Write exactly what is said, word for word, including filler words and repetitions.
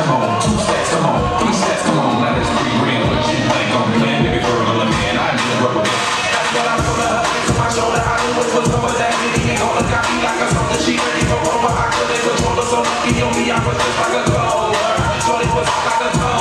come on. Two steps, come on. Three steps, come on. Now that's three grand. What you think on me, man? Baby girl, look, man, I need to work with it. That's what I told her. To my shoulder, I knew it was over that. He ain't gonna got me like a something. She ready for over. I couldn't control her, so lucky on me, I was just like a glow. Shorty was like a glow.